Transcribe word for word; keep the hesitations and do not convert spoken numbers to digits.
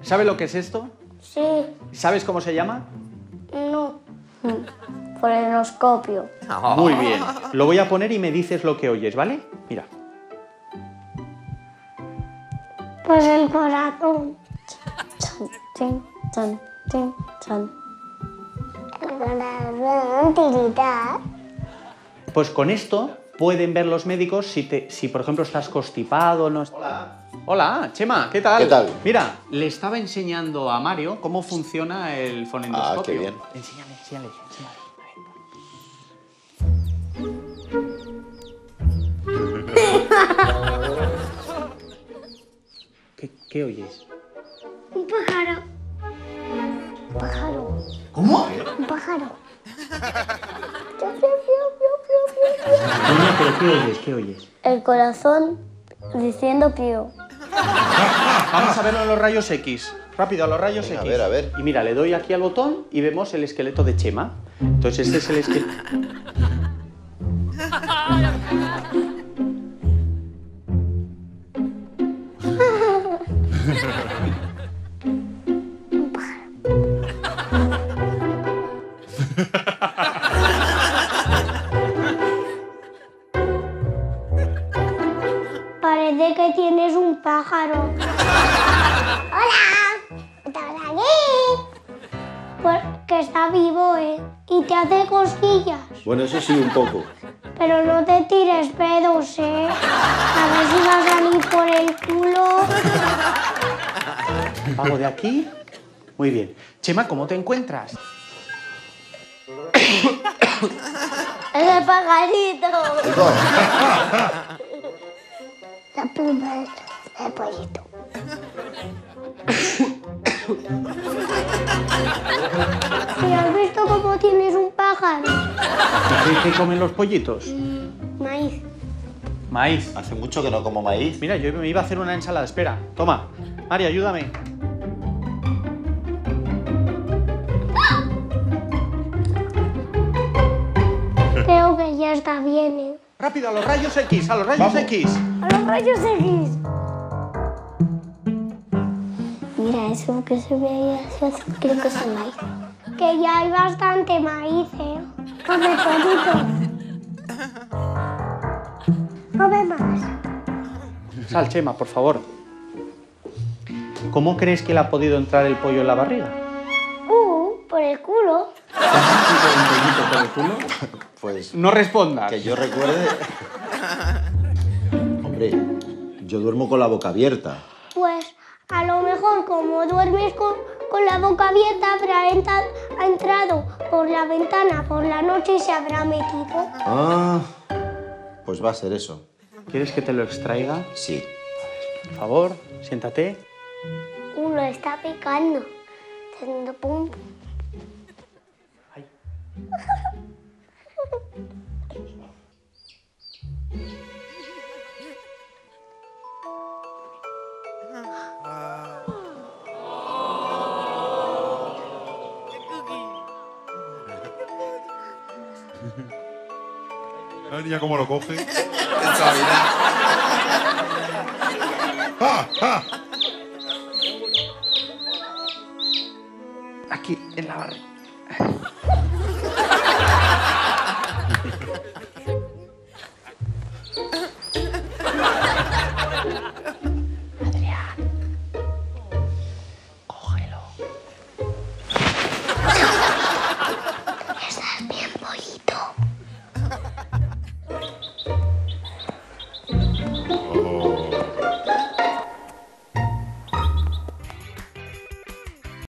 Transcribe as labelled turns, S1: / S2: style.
S1: ¿Sabes lo que es esto?
S2: Sí.
S1: ¿Sabes cómo se llama?
S2: No. Colonoscopio.
S1: Muy bien. Lo voy a poner y me dices lo que oyes, ¿vale? Mira.
S2: Pues el corazón. Chan, chan, chan, chan, chan. El corazón tirita.
S1: Pues con esto pueden ver los médicos si, te, si por ejemplo, estás constipado. No...
S3: Hola.
S1: Hola, Chema, ¿qué tal?
S3: ¿Qué tal?
S1: Mira, le estaba enseñando a Mario cómo funciona el fonendoscopio.
S3: Ah, qué bien.
S1: Enséñale, enséñale, enséñale. ¿Qué, ¿Qué oyes?
S2: Un pájaro. Un pájaro.
S1: ¿Cómo?
S2: Un pájaro.
S1: Niña, ¿pero qué oyes? ¿Qué oyes?
S2: El corazón diciendo pío.
S1: Vamos a verlo en los rayos X. Rápido, a los rayos
S3: Venga,
S1: X.
S3: a ver, a ver.
S1: Y mira, le doy aquí al botón y vemos el esqueleto de Chema. Entonces este es el esqueleto...
S2: Parece que tienes un pájaro. ¡Hola! ¿Estás aquí? Porque está vivo, ¿eh? Y te hace cosquillas.
S3: Bueno, eso sí, un poco.
S2: Pero no te tires pedos, ¿eh? A ver si va a salir por el culo.
S1: Hago de aquí. Muy bien. Chema, ¿cómo te encuentras?
S2: Es el pajarito.
S3: Chicos,
S2: La pluma del pollito. ¿Y has visto cómo tienes un pájaro?
S1: ¿Qué, qué comen los pollitos?
S2: Maíz.
S1: Maíz.
S3: hace mucho que no como maíz.
S1: Mira, yo me iba a hacer una ensalada. Espera, toma. María, ayúdame.
S2: Creo que ya está bien, ¿eh?
S1: Rápido, a los rayos X, a los rayos
S3: Vamos.
S1: X.
S2: A los rayos X. Mira, eso que se ve ahí, eso creo que es el maíz. Que ya hay bastante maíz, ¿eh? Come pollito. Come más.
S1: Sal, Chema, por favor. ¿Cómo crees que le ha podido entrar el pollo en la barriga?
S2: Uh, por el culo.
S1: ¿Te has sentido un pollito por el culo?
S3: Pues
S1: No respondas.
S3: que yo recuerde... Hombre, yo duermo con la boca abierta.
S2: Pues a lo mejor como duermes con, con la boca abierta habrá entra- ha entrado por la ventana por la noche y se habrá metido.
S3: Ah, pues va a ser eso.
S1: ¿Quieres que te lo extraiga?
S3: Sí.
S1: Por favor, siéntate.
S2: Uno está picando. Está haciendo pum.
S1: Ay.
S4: La niña cómo lo coge.
S1: Aquí, en la barriga. Adrián. Cógelo.
S2: Estás bien, pollito.
S4: Oh.